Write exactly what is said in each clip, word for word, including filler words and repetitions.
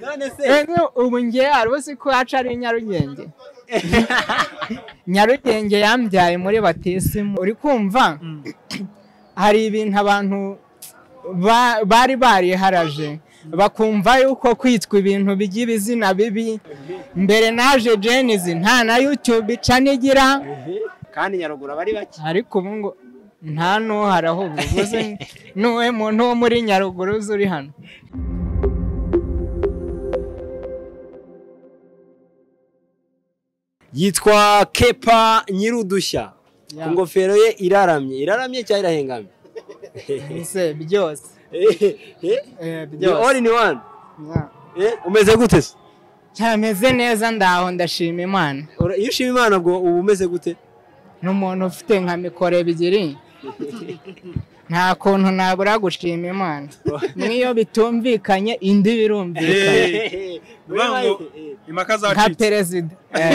none se ubu ngiye arose ko aca ari Nyarugenge Nyarugenge yambyaye muri batisimu uri kumva hari ibintu abantu bari bariharaje bakumva yuko kwitwa ibintu by'ibizina bibi mbere naje Jenizi nta na YouTube ica nigira kandi Nyaruguru bari bake ariko ubu ngo nta no haraho bivuze nuwe muntu wo muri Nyaruguru uri hano yitwa Keppa nyirudushya ku ngofero ye iraramye iraramye cyangwa irahengamye ese byose eh byose all in one eh umeze gute se cyameze neza ndaho ndashima Imana iyo ushima Imana bwo ubu umeze gute n'umuntu ufite nka mikoro ebyiri nta kuntu nabura gushima Imana niyo bitumvikanye indi birumvikanye bango imaka zacitse nka perezida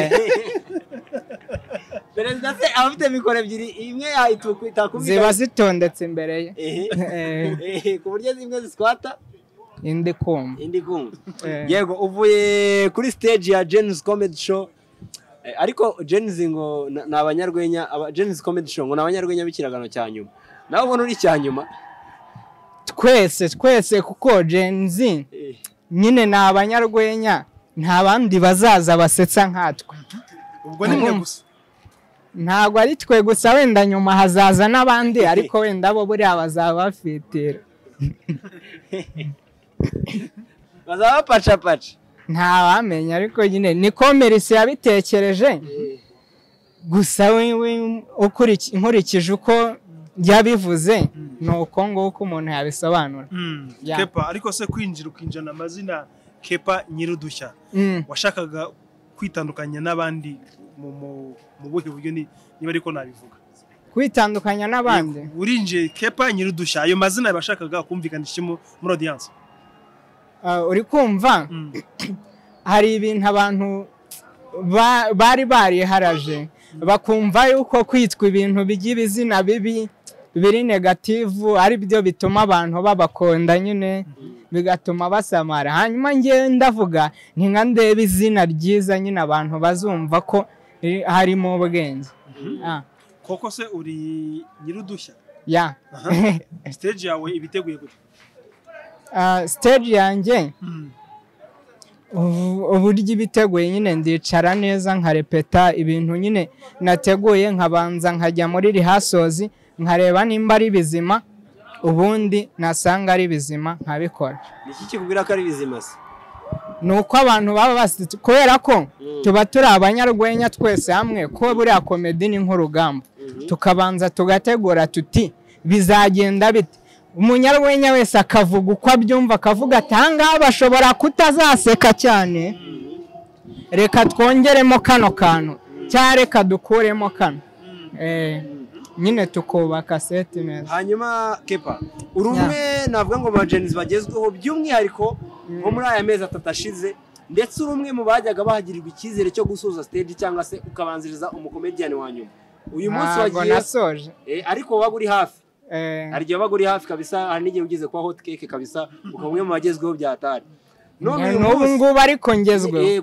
perezida se abafite mikoro ebyiri imwe itakumvikanye ziba zitondetse imbere ye eh ku buryo zimwe ziskwata indi kumva indi kumva yego uvuye kuri stage ya Jen's Comedy Show ariko Jen's ngo nabanyarwenya Jen's Comedy Show ngo nabanyarwenya bikiragano cya nyuma nawe ubona uri cya nyuma twese twese kuko Jen's nyine nabanyarwenya nta bandi bazaza basetsa nkatwe ubwo ni mwe gusa ntago ari twe gusa wenda nyuma hazaza nabandi ariko wenda bo buri abazaba bafitira bazaba pacha pacha nta wamenya ariko nyine ni komerisi yabitekereje gusa wewe nkurikije uko yabivuze nuko nguko umuntu yabisobanura Keppa ariko se kwinjira ukinjana amazina Keppa nyirudushya washakaga kwitandukanya n'abandi mu buhe buryo niba ariko nabivuga kwitandukanya n'abandi urinje Keppa nyirudushya ayo mazina bashakaga kumvikanisha muri audience uri kumva hari ibintu abantu bari bariharaje bakumva yuko kwitwa ibintu by'ibizina bibi biri negative ari byo bituma abantu babakonda nyine bigatuma basamara hanyuma ngiye ndavuga ntinga ndebe izina ryiza nyine abantu bazumva ko harimo ubwenge koko se uri nyirudushya ya stage yawe ibiteguye gute stage yanjye uburyo ibiteguye nyine ndicara neza nkarepeta ibintu nyine nateguye nkabanza nkajya muri rehearsals nkareba nimba ari bizima ubundi nasanga ari bizima nkabikora iki kikubwira ko ari bizima se nuko abantu baba basitse kubera ko tuba turi abanyarwenya twese hamwe ko buriya comedy ni nk'urugamba tukabanza tugategura tuti bizagenda bite umunyarwenya wese akavuga uko abyumva akavuga ati ahangaha bashobora kutazaseka cyane reka twongeremo kano kantu cyangwa reka dukuremo kano nyine tukubaka seti neza hanyuma Keppa urumwe navuga ngo ba Jen's bagezweho by'umwihariko nko muri aya mezi atatu ashize ndetse urumwe mu bajyaga bahagirirwa icyizere cyo gusoza stage cyangwa se ukabanziriza umukomedian wa nyuma uyu munsi wagiye ariko waba uri hafi aryo waba uri hafi kabisa hari n'igihe ugize kwa hot cake kabisa ukamwe mu bagezweho byatari none ubu ngubu ariko ngezweho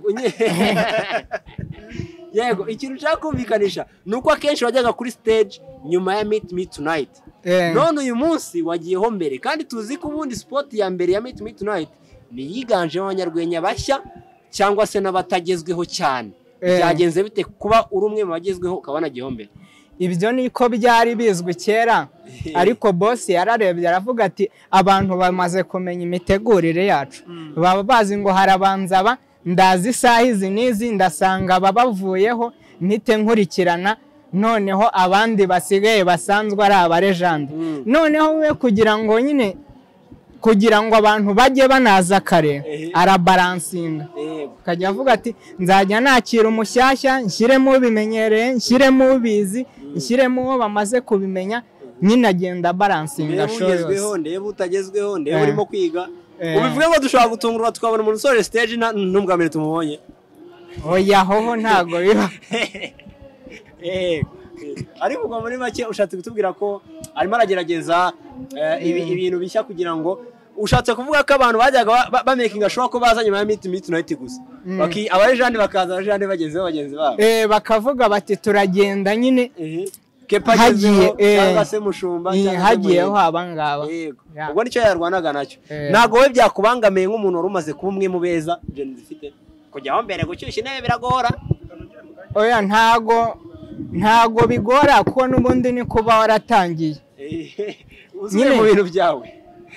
yego ikintu cyakumvikanisha nuko akenshi wajyaga kuri stage nyuma ya Meet Me Tonight none uyu munsi wagiyeho mbere kandi tuzi ko ubundi spot ya mbere ya Meet Me Tonight ni yiganje abanyarwenya bashya cyangwa se n'abatagezweho cyane byagenze bite kuba uri umwe mu bagezweho ukabana giho mbere ibyo niko byari bizwi kera ariko boss yararebye aravuga ati abantu bamaze kumenya imitegurire yacu baba bazi ngo harabanza ba ndazi isaha izi n'izi ndasanga babavuyeho mpite nkurikirana noneho abandi basigaye basanzwe ari abarejande noneho we kugira ngo nyine kugira ngo abantu bajye banaza kare arabalansinga kajya avuga ati nzajya nakira umushyashya nshyiremo bimenyereye nshyiremo ubizi nshyiremo uwo bamaze kubimenya nyine agenda balansinga show yose ndebe utagezweho ndebe urimo kwiga ubivuga ngo dushobora gutungurwa tukabona umuntu usoje stage n'ubwambere tumubonye oya hoho ntago biba ariko kwa muri make ushatse gutubwira ko arimo aragerageza ibintu bishya kugira ngo ushatse kuvuga ko abantu bajyaga bamakinga show ko baza nyuma ya meet meet night gusa baki abarejandi bakaza abarejandi bagenzi bagenzi babo eh bakavuga bati turagenda nyine Keppa hagiye cyangwa se mushumba cyangwa hagiyeho abangaba yego ubwo nicyo yarwanaga nacyo nago we byakubangamiye nk'umuntu wari umaze kuba umwe mu beza Gen zifite kujyaho mbere gucyusha intebe biragora oya ntago ntago bigora kuko n'ubundi ni kuba waratangiye nyine mu bintu byawe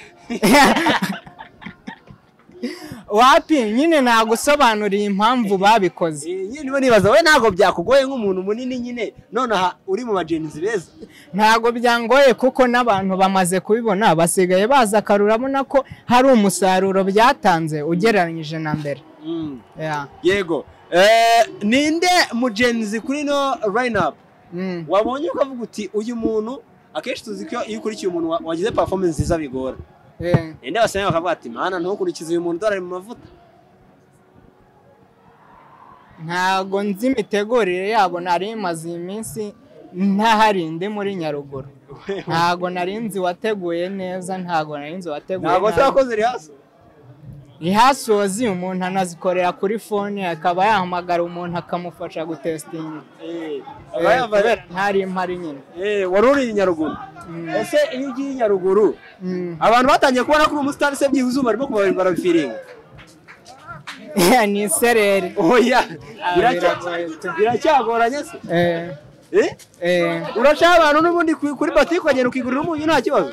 wapi nyine nagusobanuriye impamvu babikoze nyine niba nibaza we ntago byakugoye nk'umuntu munini nyine none aha uri mu bagenzi beza ntago byangoye kuko n'abantu bamaze kubibona basigaye baza akarurabona ko hari umusaruro byatanze ugereranyije na mbere yego ninde mugenzi kuri no line up wabonye ukavuga uti uyu muntu akenshi tuzi ko iyo ukurikiye umuntu wagize performance nziza bigora ninde wasanga bakavuga ati mana ntukurikize uyu muntu dorari mu mavuta ntago nzi imitegurire yabo nari maze iminsi ntahari ndi muri Nyaruguru ntago nari nzi wateguye neza ntago nari nzi wateguye ntago zakoze rihaso rihasozi umuntu anazikorera kuri phone akaba yahamagara umuntu akamufasha gutestinga eh abayavara ntari impari nyine eh waruri Nyaruguru ese iyo ugiye Nyaruguru abantu batangiye kubona ko umustar se byihuze barimo kubara bifiringa ni serere oya biracyagoranye se eh eh eh urashaka abantu n'ubundi kuri batiki kwagera ukigurira umunyu nta kibazo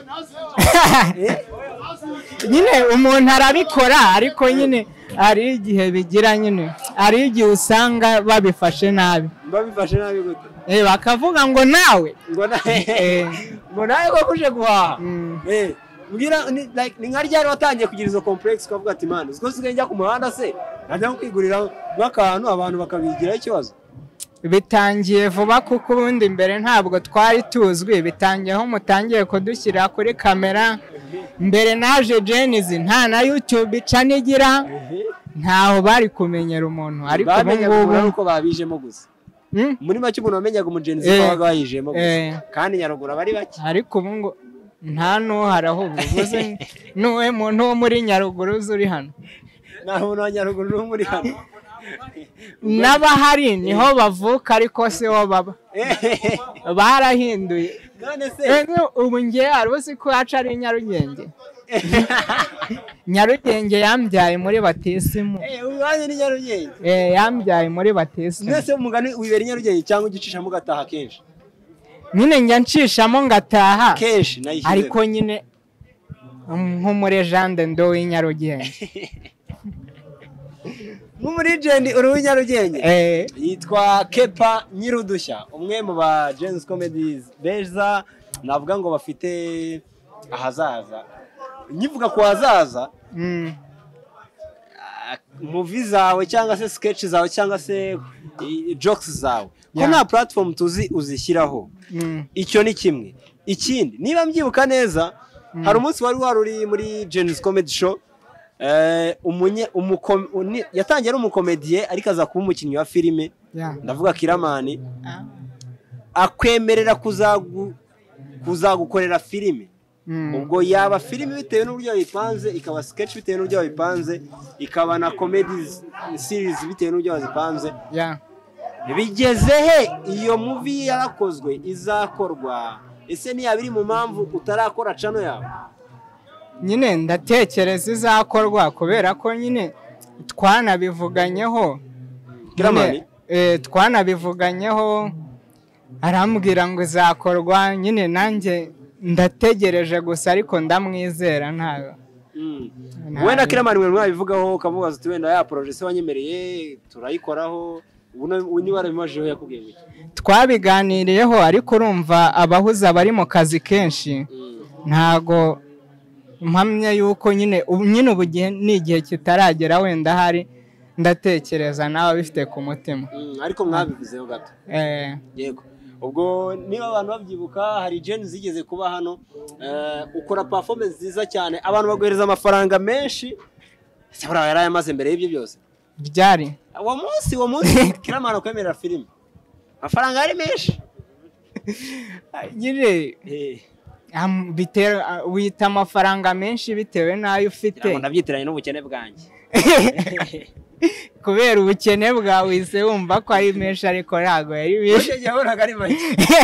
nyine umuntu arabikora ariko nyine ari igihe bigira nyine ari igihe usanga babifashe nabi babifashe nabi gute eh bakavuga ngo nawe ngo nawe ngo nawe ko kuje guhaha eh mbwira ni nka ryari watangiye kugira izo complex ukavuga ati man uziko sigaye njya ku muhanda se najya kwigurira nk'akantu abantu bakabigiraho ikibazo bitangiye vuba kuko ubundi mbere ntabwo twari tuzwi bitangiyeho mutangiye kudushyira kuri kamera mbere naje Genizi nta na YouTube icanigira ntaho bari kumenyera umuntu ariko ubu uko babijemo gusa muri make umuntu wamenyaga umugenizi wabaga bayijemo gusa kandi Nyaruguru bari bake ariko ubu ngo nta nuhara ahubwo uvuze nuwe muntu wo muri Nyaruguru uri hano nta muntu wa Nyaruguru wo muri hano n'abahari niho bavuka ariko se ho baba barahinduye none se ubu ngiye aruzi ko aca ari Nyarugenge Nyarugenge yambyaye muri batisimu eh ubanye ni Nyarugenge eh yambyaye muri batisimu nese umugani wibera Nyarugenge cyangwa ugicishamo gataha kenshi nyine njya ncishamo ngataha kenshi nayishyize ariko nyine nk'umurejande ndo w'Inyarugenge nk'umuregende uri w'Inyarugenge eh yitwa Keppa Nyirudushya umwe mu ba Gen Comedy beza navuga ngo bafite ahazaza nyivuga ku hazaza movie zawe cyangwa se sketch zawe cyangwa se jokes zawe ko nta platform tuzi uzishyiraho icyo ni kimwe ikindi niba mbyibuka neza hari umunsi wari waruri muri Gen Comedy show eh umunye yatangiye ari umukomediye ariko aza kuba umukinnyi wa filime ndavuga Killaman akwemerera kuzagu kuzagukorera filime ubwo yaba filime bitewe n'uburyo yipanze ikaba sketch bitewe n'uburyo yipanze ikaba na comedy series bitewe n'uburyo wazipanze bigeze he iyo movie yarakozwe izakorwa ese ni yabiri mu mpamvu utarakora channel yawe nyine ndatekereza izakorwa kubera ko nyine twanabivuganyeho Killaman eh twanabivuganyeho arambwira ngo izakorwa nyine nanjye ndategereje gusa ariko ndamwizera ntago wenda Killaman mwe mwabivugaho ukavuga uti wenda ya project wanyemereye turayikoraho ubu ni warabimajeho yakubwiye ngo twabiganiriyeho ariko urumva abahuza bari mu kazi kenshi ntago mpamya yuko nyine nyine ubu ni igihe kitaragera wenda hari ndatekereza nawe bifite ku mutima ariko mwabivuzeho gato eh yego ubwo niba abantu babyibuka hari Gen zigeze kuba hano ukora performance nziza cyane abantu baguhereza amafaranga menshi cyabara yarayamaze mbere y'ibyo byose byari uwo munsi uwo munsi Killaman kwemerera filime amafaranga ari menshi nyine Am- bitewe wita amafaranga menshi bitewe n'ayo ufite ndabyitiranye n'ubukene bwanjye kubera ubukene bwawe wise wumva ko ari menshi ariko ntago yari menshi yahoraga ari make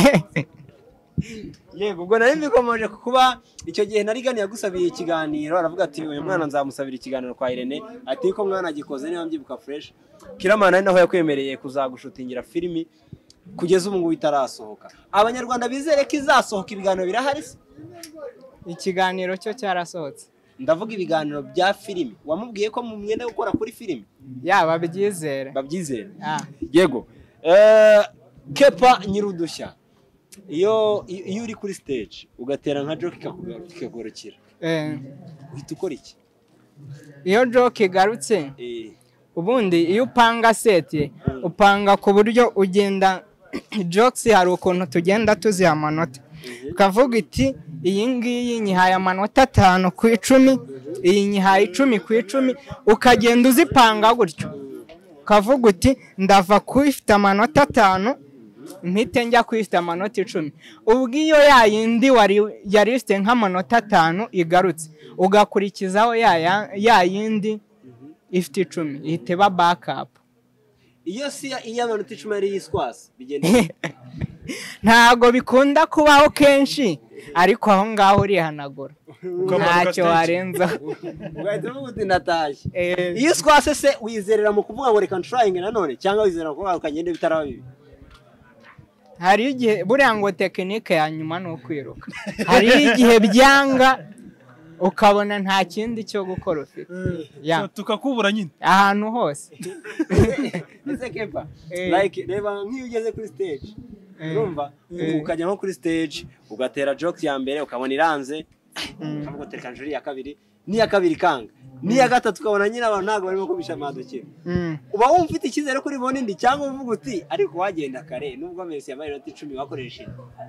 yego ubwo nari mbikomoje kuba icyo gihe nari gani yagusabiye ikiganiro aravuga ati uyu mwana nzamusabira ikiganiro kwa Irene ati ko mwana agikoze niba mbyibuka fresh Killaman ari naho yakwemereye kuzagushutingira filimi kugeza ubu ngubu itarasohoka abanyarwanda bizere ko izasohoka ibiganiro birahari se ikiganiro cyo cyarasohotse ndavuga ibiganiro bya filimi wamubwiye ko mu mwenda gukora kuri filimi yaba byizere babyizere ah yego eh Keppa nyirudushya iyo iyo uri kuri stage ugatera nka joke ikakugorokera eh uhita ukora iki iyo joke igarutse eh ubundi iyo upanga seti upanga ku buryo ugenda jokes hari ukuntu tugenda tuziha amanota ukavuga iti iyi ngiyi nyihaye amanota atanu ku icumi iyi nyihaye icumi ku icumi ukagenda uzipanga gutyo ukavuga uti ndava ku ifite amanota atanu mpite njya ku ifite amanota icumi ubwo iyo yayindi yari ifite nk'amanota atanu igarutse ugakurikizaho ya yindi ifite icumi ihita iba backup iyo si iyo amanota icumi ari yiswasi bigenda ntago bikunda kubaho kenshi ariko aho ngaho urihanagura ntacyo warenzaho ugahita uvuga uti natashye iyo swase se wizerera mu kuvuga ngo reka ntrying nanone cyangwa wizerera ko ukagenda bitaraba bibi hari igihe buriya ngo tekinike ya nyuma ni ukwiruka hari igihe byanga ukabona nta kindi cyo gukora ufite tukakubura nyine ahantu hose ese Keppa like reba nk'iyo ugeze kuri stage urumva ukajya nko kuri stage ugatera joke ya mbere ukabona iranze ukavuga tereka njuri ya kabiri niya kabiri kanga niya gatatu ukabona nyine abantu ntago barimo kubisha amadukira uba wumva ufite icyizere kuri bone ndi cyangwa uvuga uti ariko wagenda kare nubwo Messi yabaye inota icumi bakoresheje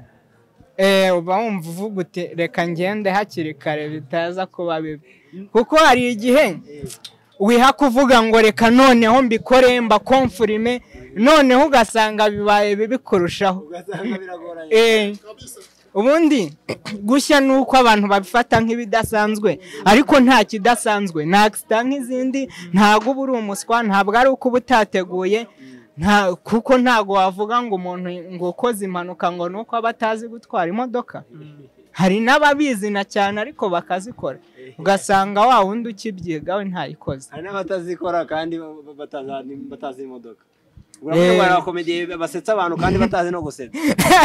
eh uba wumva uvuga uti reka ngende hakiri kare bitaza kuba bibi kuko hari igihe wiha kuvuga ngo reka noneho mbikore mba confirme noneho ugasanga bibaye bibi kurushaho ugasanga biragoranye eh ubundi gushya nuko abantu babifata nk'ibidasanzwe ariko nta kidasanzwe nta accident nk'izindi ntago uburi umuswa ntabwo ari uko butateguye nta kuko ntago wavuga ngo umuntu ngo ukoze impanuka ngo nuko abatazi gutwara imodoka hari n'ababizi na cyane ariko bakazikora ugasanga wa wundi ukibyigawe ntayikoze hari n'abatazikora kandi batazi batazi imodoka urabona bara comedy basetsa abantu kandi batazi no gusetsa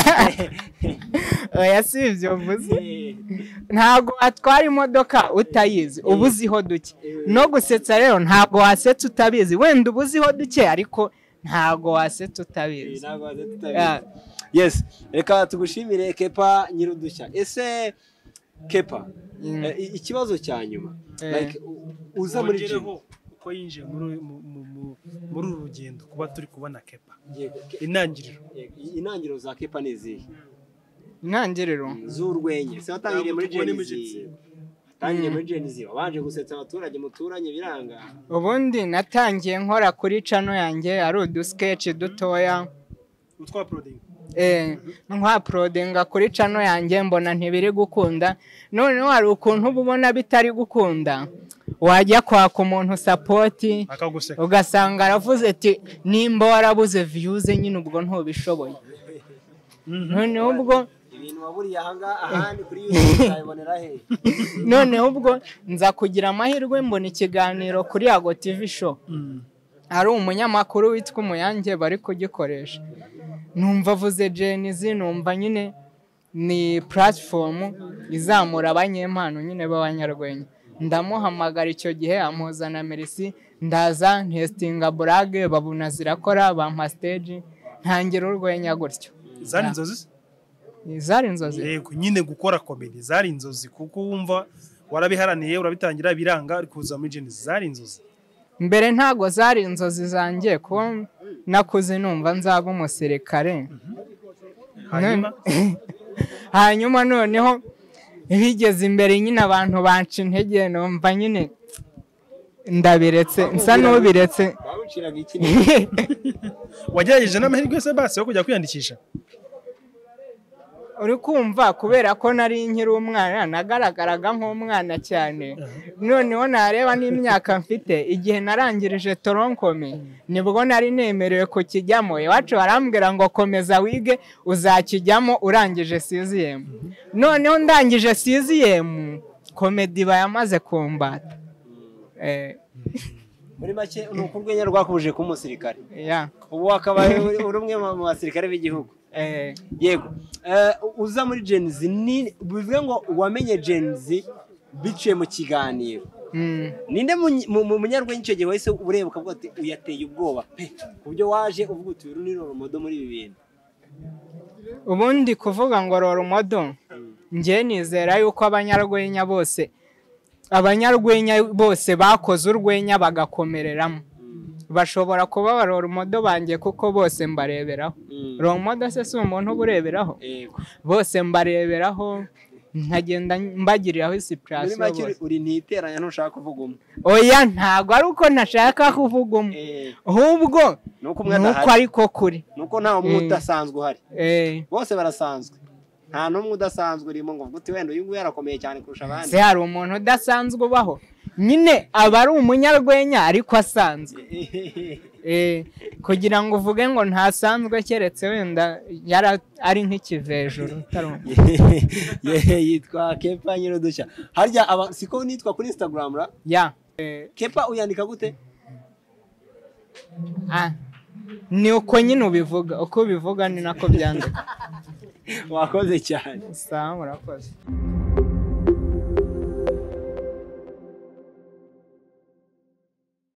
oya sivyo vuze ntago atwara imodoka utayizi ubuziho duke no gusetsa rero ntago wasetsa utabizi wenda ubuziho duke ariko ntago wasetsa utabizi ntago wasetsa utabizi yes reka tugushimire Keppa nyirudushya ese Keppa ikibazo cya nyuma like uza muri gym uko yinjiye muri muri urugendo kuba turi kubona Keppa intangiriro intangiriro za Keppa nizihe intangiriro z'urwenye se watangiriye muri Genesis tangiye muri Genesis wabanje gusetsa abaturage muturanye biranga ubundi natangiye nkora kuri channel yanjye ari udu sketch dutoya utwa uploading eh nkwa uploadinga kuri channel yanjye mbona ntibiri gukunda none hari ukuntu ubona bitari gukunda wajya kwaka umuntu support ugasanga aravuze ati nimba warabuze views nyine ubwo ntubishoboye none ubwo ibintu waburiye ahanga ahandi kuri YouTube ayibonera he none ubwo nza kugira amahirwe mbona ikiganiro kuri Yago T V show ari umunyamakuru witwa Umuyange bari kugikoresha numva vuze Genesis numva nyine ni platform izamura abanyempano nyine b'abanyarwenya ndamuhamagara icyo gihe amuzana Mercy ndaza testinga brage babuna zirakora bampa stage ntangira urwenya gutyo zari inzozi zari inzozi yego nyine gukora comedy zari inzozi kuko wumva warabiharaniye urabitangira biranga ariko kuza muri Genesis zari inzozi mbere ntago zari inzozi zanjye ko nakuze numva nzaba umusirikare hanyuma hanyuma noneho bigeze imbere nyine abantu banca intege numva nyine ndabiretse nsa n'ubiretse iki? Wagerageje n'amahirwe se basi yo kujya kwiyandikisha? uri kumva kubera ko nari nkiri umwana nagaragaraga nk'umwana cyane noneho nareba n'imyaka mfite igihe narangirije toronkome nibwo nari nemerewe kukijyamo iwacu barambwira ngo komeza wige uzakijyamo urangije siziyemu noneho ndangije siziyemu komedi bayamaze kumbata muri make ni uko urwenya rwakubuje kuba umusirikare ubu akaba uri umwe mu basirikare b'igihugu yego uza muri jenizi bivuga ngo wamenye jenizi biciye mu kiganiro ninde mu munyarwenya icyo gihe wese ureba ukavuga ati uyateye ubwoba pe ku buryo waje uvuga uti uru ni roromodo muri ibi bintu ubundi kuvuga ngo roromodo njye nizera yuko abanyarwenya bose abanyarwenya bose bakoze urwenya bagakomereramo bashobora kuba roromodo banjye kuko bose mbareberaho roromodo se si umuntu uba ureberaho bose mbareberaho nkagenda mbagiriraho isipurasiyo bose uri ntiteranya ntushaka kuvuga umwe oya ntabwo ari uko ntashaka kuvuga umwe ahubwo nuko ariko kuri nuko nta umwe udasanzwe uhari bose barasanzwe nta n'umwe udasanzwe urimo ngo uti wenda uyu nguyu yarakomeye cyane kurusha abandi se hari umuntu udasanzwe ubaho nyine aba ari umunyarwenya ariko asanzwe kugira ngo uvuge ngo ntasanzwe keretse wenda ari nk'ikivejuru yitwa Keppa Nyirudushya harya siko nitwa kuri Instagram ra ya Keppa uyandika gute ni uko nyine ubivuga uko ubivuga ni nako byandika wakoze cyane sawa murakoze